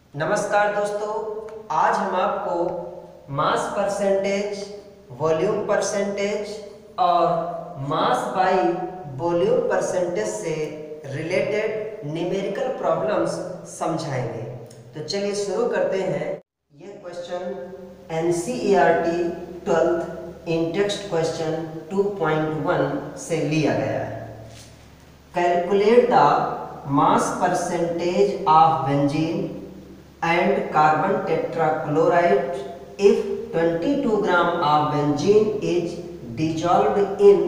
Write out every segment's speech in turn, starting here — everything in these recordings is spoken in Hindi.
नमस्कार दोस्तों, आज हम आपको मास परसेंटेज, वॉल्यूम परसेंटेज और मास बाय वॉल्यूम परसेंटेज से रिलेटेड न्यूमेरिकल प्रॉब्लम्स समझाएंगे। तो चलिए शुरू करते हैं। यह question NCERT 12th in text question 2.1 से लिया गया है। Calculate the mass percentage of benzene and carbon tetrachloride if 22 gram of benzene is dissolved in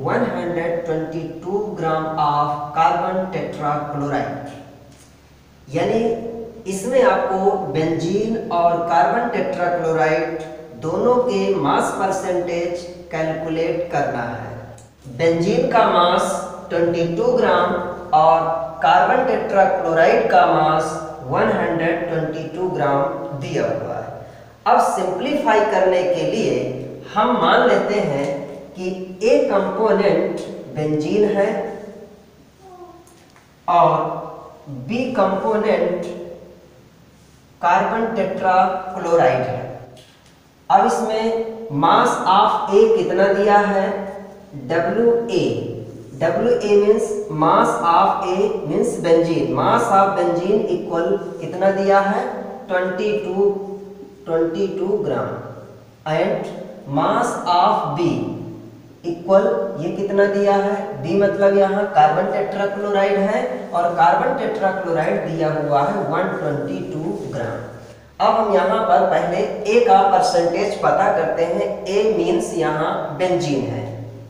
122 gram of carbon tetrachloride। यानी इसमें आपको बेंजीन और कार्बन टेट्राक्लोराइड दोनों के मास परसेंटेज कैलकुलेट करना है। बेंजीन का मास 22 ग्राम और कार्बन टेट्राक्लोराइड का मास 122 ग्राम दिया हुआ है। अब सिंप्लीफाई करने के लिए हम मान लेते हैं कि ए कंपोनेंट बेंजीन है और बी कंपोनेंट कार्बन टेट्राक्लोराइड है। अब इसमें मास ऑफ ए कितना दिया है? WA means mass of A means benzene. Mass of benzene equal कितना दिया है? 22 gram. And mass of B equal ये कितना दिया है? बी मतलब यहाँ कार्बन टेट्राक्लोराइड है और कार्बन टेट्राक्लोराइड दिया हुआ है 122 ग्राम। अब हम यहाँ पर पहले ए का परसेंटेज पता करते हैं। ए मीन्स यहाँ बेंजीन है।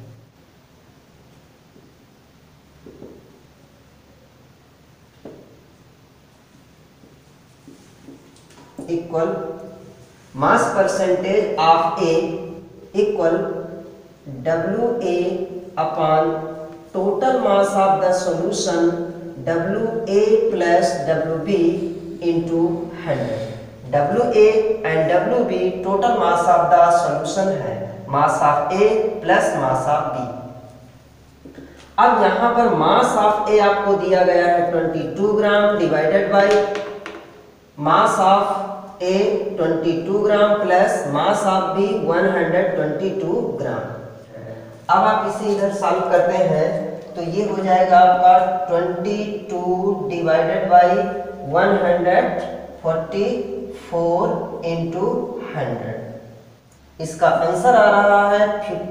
Equal mass percentage of A equal WA upon total mass of the solution WA plus WB into 100। WA and WB total mass of the solution है, mass of A plus mass of B। अब यहाँ पर मास ऑफ A आपको दिया गया है 22 gram divided by mass of A 22 gram plus mass of B 122 gram. अब आप इसे इधर सॉल्व करते हैं तो ये हो जाएगा आपका 22 डिवाइडेड बाय 144 इंटू 100। इसका आंसर आ रहा है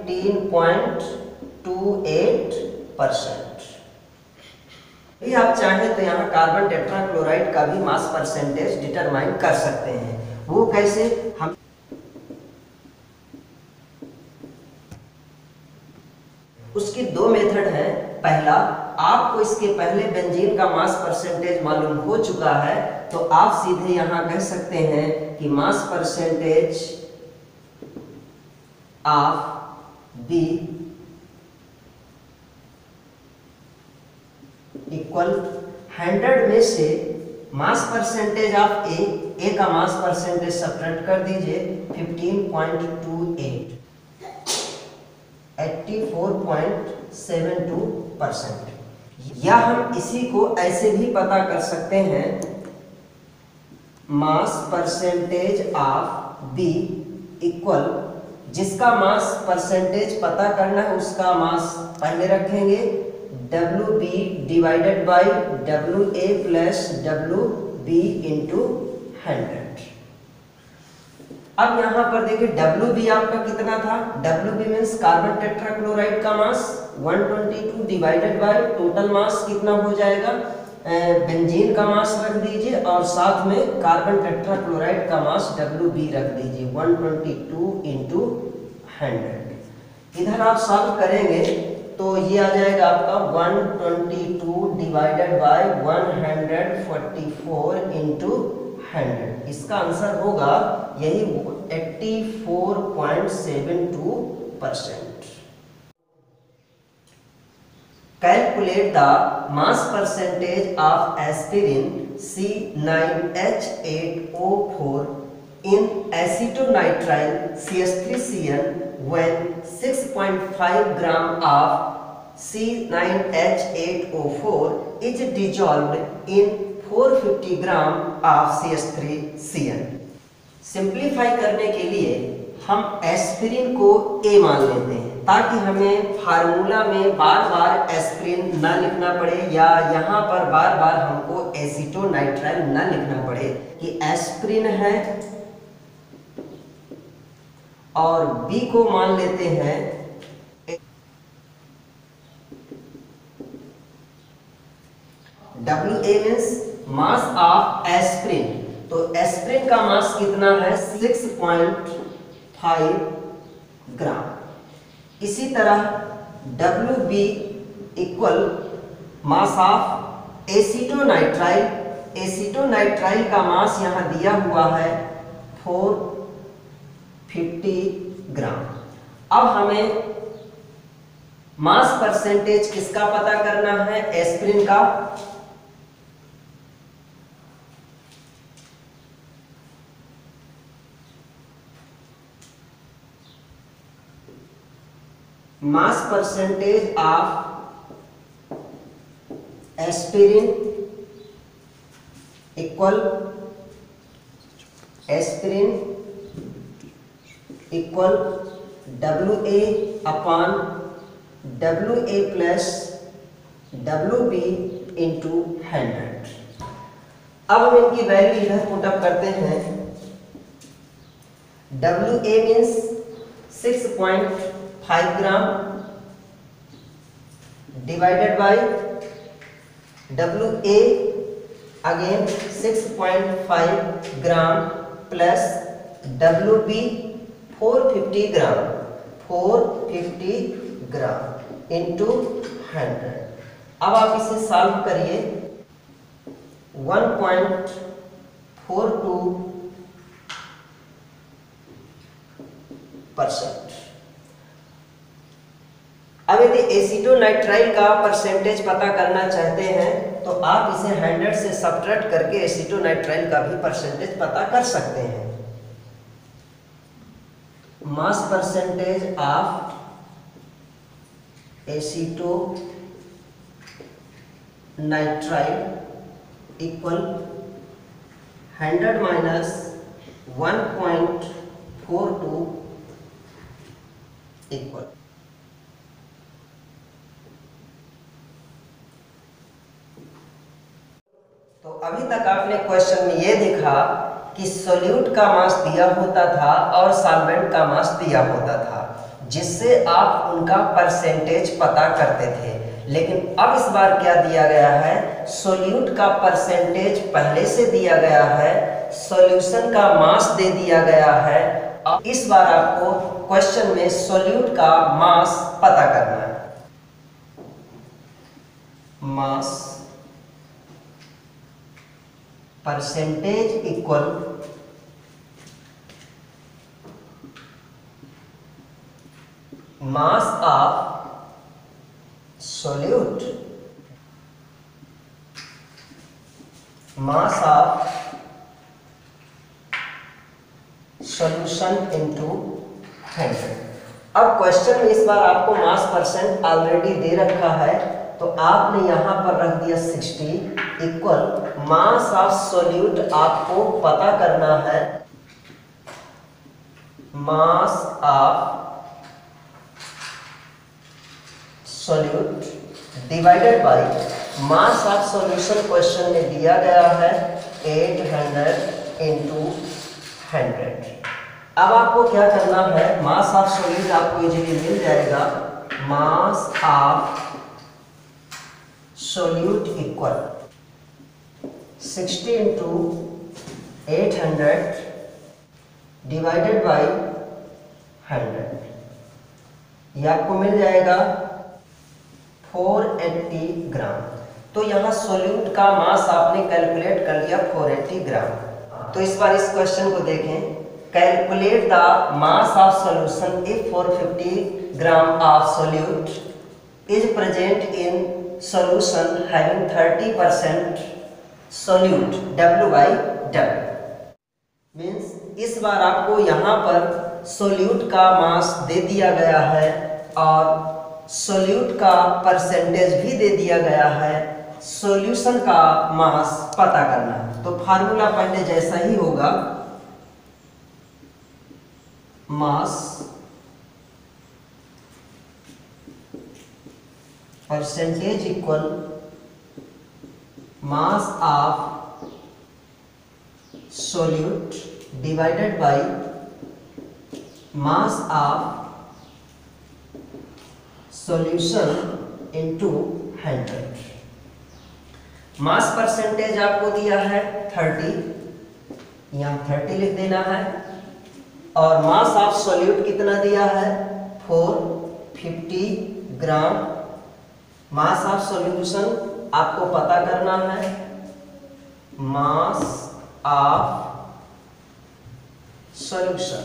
15.28%। यदि आप चाहें तो यहाँ कार्बन टेट्राक्लोराइड का भी मास परसेंटेज डिटरमाइन कर सकते हैं। वो कैसे? हम उसकी दो मेथड है। पहला, आपको इसके पहले बेंजीन का मास परसेंटेज मालूम हो चुका है तो आप सीधे यहाँ कह सकते हैं कि mass percentage of B equal 100 में से मास परसेंटेज ऑफ ए का मास परसेंटेज सब्ट्रैक्ट कर दीजिए 15.28 84.72%। या हम इसी को ऐसे भी पता कर सकते हैं, mass percentage of B equal जिसका मास परसेंटेज पता करना है उसका मास पहले रखेंगे WB divided by WA plus WB into 100। अब यहाँ पर देखिए WB आपका कितना था? WB मीन्स कार्बन टेट्राक्लोराइड का mass 122 divided by total mass कितना हो जाएगा? बेंजीन का मास रख दीजिए और साथ में कार्बन टेट्राक्लोराइड का मास WB रख दीजिए 122 इंटू 100। इधर आप सॉल्व करेंगे तो ये आ जाएगा आपका 122 डिवाइडेड बाय 144 इंटू 100। इसका आंसर होगा यही 84.72%। Calculate the mass percentage of aspirin C9H8O4 in acetonitrile CH3CN when 6.5 gram of C9H8O4 is dissolved in 450 gram of CH3Cl। Simplify करने के लिए हम एस्पिरिन को A मान लेते हैं ताकि हमें फार्मूला में बार बार एस्पिरिन ना लिखना पड़े या यहाँ पर बार बार हमको एसीटोनाइट्राइल ना लिखना पड़े कि एस्पिरिन है, और B को मान लेते हैं WA means mass of aspirin. तो एस्पिरिन का मास कितना है 6.5 ग्राम। इसी तरह WB equal mass of acetonitrile. Acetonitrile का मास यहां दिया हुआ है 450 ग्राम। अब हमें मास परसेंटेज किसका पता करना है, एस्पिरिन का। Mass percentage of aspirin equal aspirin equal WA upon WA plus WB into 100। अब हम इनकी वैल्यू इधर पुटअप करते हैं। WA means 6.5 gram divided by WA again 6.5 gram plus WB 450 gram, 450 gram into 100। अब आप इसे सॉल्व करिए। 1.42%। अब यदि एसीटोनाइट्राइल का परसेंटेज पता करना चाहते हैं तो आप इसे 100 से सब्ट्रैक्ट करके एसीटोनाइट्राइल का भी परसेंटेज पता कर सकते हैं। Mass percentage of acetonitrile equal 100 minus 1.42 equal. तो अभी तक आपने क्वेश्चन में ये देखा कि सोल्यूट का मास दिया होता था और सॉल्वेंट का मास दिया होता था, जिससे आप उनका परसेंटेज पता करते थे। लेकिन अब इस बार क्या दिया गया है, सोल्यूट का परसेंटेज पहले से दिया गया है, सॉल्यूशन का मास दे दिया गया है। अब इस बार आपको क्वेश्चन में सोल्यूट का मास पता करना है। Mass percentage equal mass of solute, mass of solution into 100। अब क्वेश्चन में इस बार आपको मास परसेंट ऑलरेडी दे रखा है, तो आपने यहां पर रख दिया 60 इक्वल मास ऑफ सोल्यूट आपको पता करना है। Mass of solute divided by mass of solution question में दिया गया है 800 इंटू 100। अब आपको क्या करना है, मास ऑफ सोल्यूट आपको इजीली मिल जाएगा। Mass of solute equal 60 into 800 divided by 100। ये आपको मिल जाएगा 480 ग्राम। तो यहाँ सोल्यूट का मास आपने कैलकुलेट कर लिया 480 ग्राम। तो इस बार इस क्वेश्चन को देखें। Calculate the mass of solution if 450 gram of solute is present in solution having 30% solute W/W। Means इस बार आपको यहाँ पर सोल्यूट का मास दे दिया गया है और सोल्यूट का परसेंटेज भी दे दिया गया है, सॉल्यूशन का मास पता करना है। तो फार्मूला पहले जैसा ही होगा, mass percentage equal mass of solute divided by mass of solution into 100। Mass percentage आपको दिया है 30, यहाँ 30 लिख देना है, और मास ऑफ सॉल्यूट कितना दिया है 450 ग्राम। मास ऑफ सॉल्यूशन आपको पता करना है, मास ऑफ सॉल्यूशन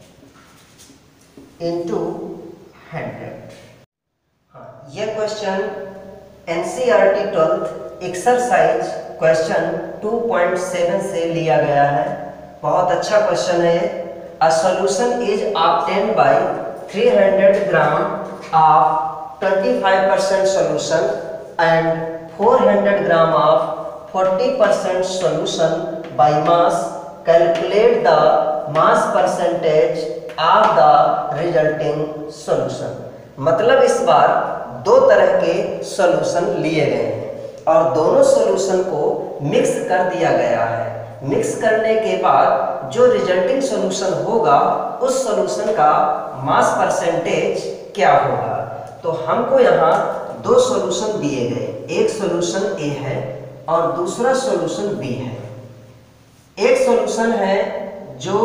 इनटू 100। यह question NCERT 12th exercise question 2.7 से लिया गया है। बहुत अच्छा क्वेश्चन है ये। A solution is obtained by 300 gram of 25% solution and 400 gram of 40% solution by mass. Calculate the mass percentage of the resulting solution. मतलब इस बार दो तरह के सॉल्यूशन लिए गए हैं और दोनों सॉल्यूशन को मिक्स कर दिया गया है। मिक्स करने के बाद जो रिजल्टिंग सॉल्यूशन होगा उस सॉल्यूशन का मास परसेंटेज क्या होगा। तो हमको यहाँ दो सॉल्यूशन दिए गए, एक सॉल्यूशन ए है और दूसरा सॉल्यूशन बी है। एक सॉल्यूशन है जो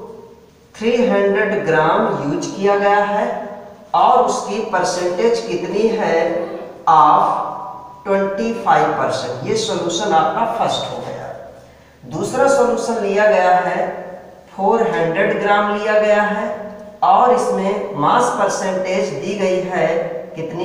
300 ग्राम यूज किया गया है और उसकी परसेंटेज कितनी है ऑफ 25%। ये सॉल्यूशन आपका फर्स्ट हो गया। दूसरा सॉल्यूशन लिया गया है 400 ग्राम लिया गया है और इसमें मास परसेंटेज दी गई है कितनी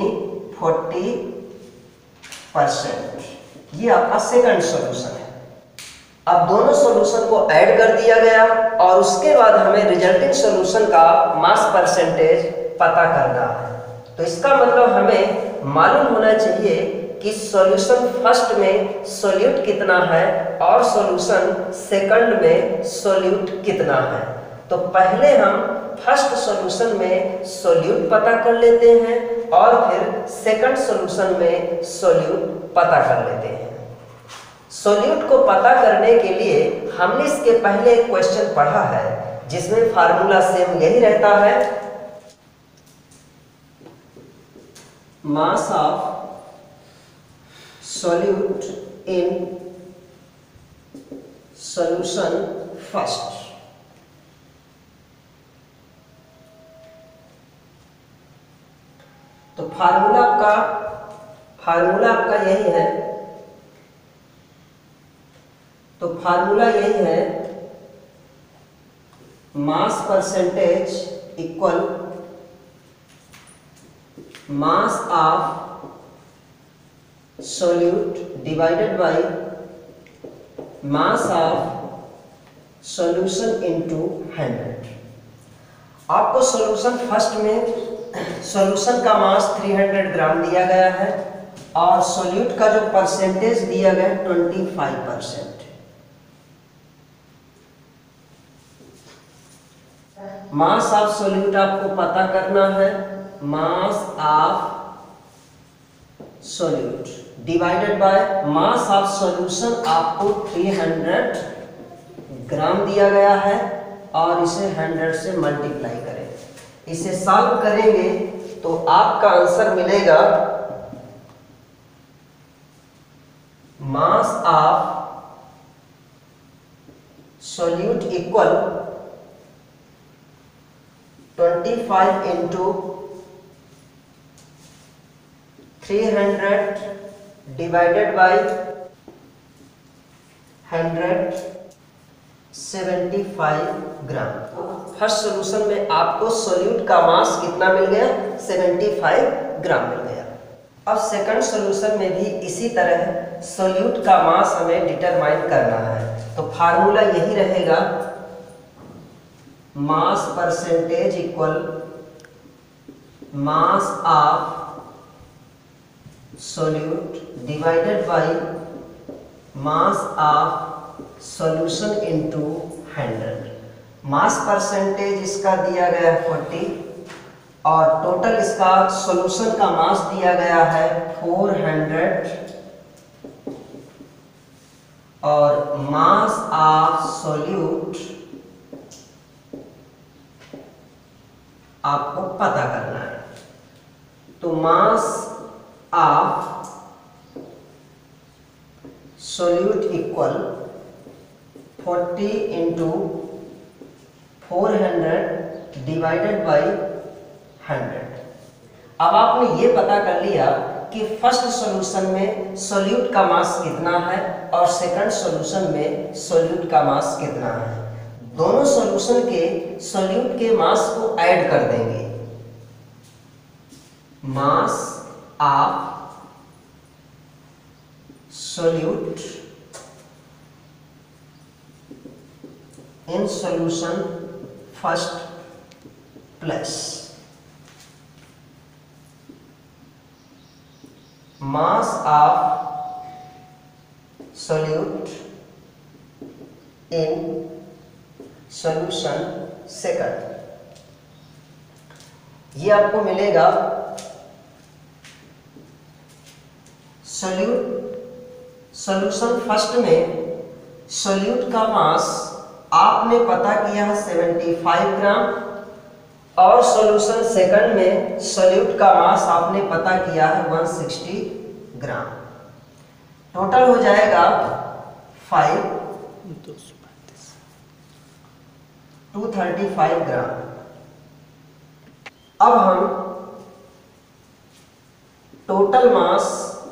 40%। ये आपका सेकंड सॉल्यूशन है। अब दोनों सॉल्यूशन को ऐड कर दिया गया और उसके बाद हमें रिजल्टिंग सॉल्यूशन का मास परसेंटेज पता करना है। तो इसका मतलब हमें मालूम होना चाहिए कि सॉल्यूशन फर्स्ट में सॉल्यूट कितना है और सॉल्यूशन सेकंड में सॉल्यूट कितना है। तो पहले हम फर्स्ट सॉल्यूशन में सॉल्यूट पता कर लेते हैं और फिर सेकंड सॉल्यूशन में सॉल्यूट पता कर लेते हैं। सॉल्यूट को पता करने के लिए हमने इसके पहले एक क्वेश्चन पढ़ा है जिसमें फार्मूला सेम यही रहता है, mass of solute in solution first। तो फार्मूला आपका यही है। तो फार्मूला यही है, mass percentage equal mass of solute divided by mass of solution into 100। आपको सॉल्यूशन फर्स्ट में सॉल्यूशन का मास 300 ग्राम दिया गया है और सॉल्यूट का जो परसेंटेज दिया गया है 25%। मास ऑफ सॉल्यूट आपको पता करना है, mass of solute divided by mass of solution आपको 300 ग्राम दिया गया है और इसे 100 से मल्टीप्लाई करें। इसे सॉल्व करेंगे तो आपका आंसर मिलेगा mass of solute equal 25 into 300 divided by 175 gram. First solution में आपको सॉल्यूट का मास कितना मिल गया 75 ग्राम मिल गया। अब सेकंड सॉल्यूशन में भी इसी तरह सॉल्यूट का मास हमें डिटरमाइन करना है। तो फार्मूला यही रहेगा, mass percentage equal mass of solute divided by mass of solution into 100। Mass percentage इसका दिया गया है 40 और टोटल इसका सॉल्यूशन का मास दिया गया है 400 और मास ऑफ सॉल्यूट आपको पता करना है। तो mass of solute equal 40 into 400 divided by 100। अब आपने ये पता कर लिया कि फर्स्ट सॉल्यूशन में सॉल्यूट का मास कितना है और सेकंड सॉल्यूशन में सॉल्यूट का मास कितना है। दोनों सॉल्यूशन के सॉल्यूट के मास को ऐड कर देंगे। Mass of solute in solution first plus mass of solute in solution second। ये आपको मिलेगा सॉल्यूशन फर्स्ट में सॉल्यूट का मास आपने पता किया है 75 ग्राम और सॉल्यूशन सेकंड में सॉल्यूट का मास आपने पता किया है 160 ग्राम। टोटल हो जाएगा 235 ग्राम। अब हम total mass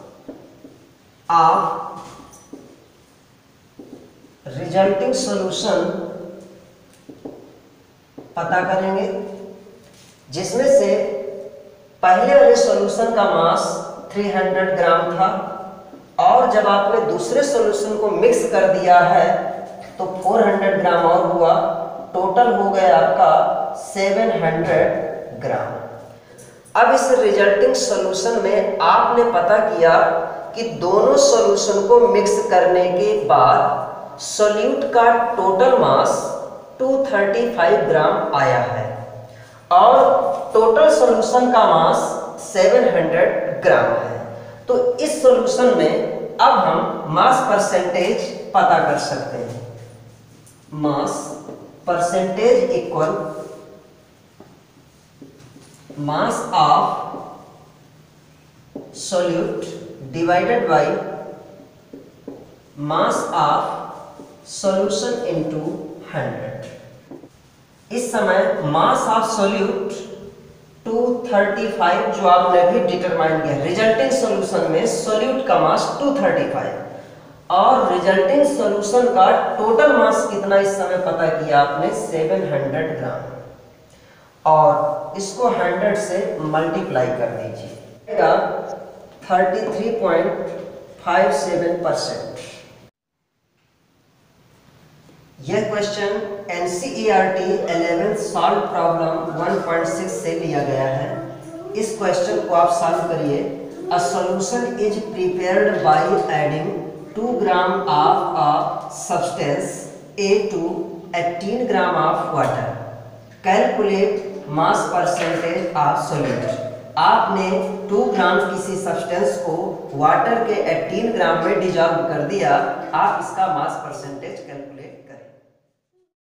of resulting solution पता करेंगे, जिसमें से पहले वाले सॉल्यूशन का मास 300 ग्राम था और जब आपने दूसरे सॉल्यूशन को मिक्स कर दिया है तो 400 ग्राम और हुआ, टोटल हो गया आपका 700 ग्राम। अब इस रिजल्टिंग सॉल्यूशन में आपने पता किया कि दोनों सॉल्यूशन को मिक्स करने के बाद सॉल्यूट का टोटल मास 235 ग्राम आया है और टोटल सॉल्यूशन का मास 700 ग्राम है। तो इस सॉल्यूशन में अब हम मास परसेंटेज पता कर सकते हैं। Mass percentage equal mass of solute divided by mass of solution into 100। इस समय मास ऑफ सॉल्यूट 235 जो आपने भी डिटरमाइन किया, रिजल्टिंग सॉल्यूशन में सॉल्यूट का मास 235 और रिजल्टिंग सॉल्यूशन का टोटल मास कितना इस समय पता किया आपने 700 ग्राम और इसको 100 से मल्टीप्लाई कर दीजिए, 33.57%। यह question NCERT 11th solve problem 1.6 से लिया गया है। इस क्वेश्चन को आप सॉल्व करिए। A solution is prepared by adding 2 gram of a substance A to 18 gram of water. Calculate mass percentage of solute. आपने 2 ग्राम किसी सब्सटेंस को वाटर के 18 ग्राम में डिजॉल्व कर दिया, आप इसका मास परसेंटेज कैलकुलेट करें।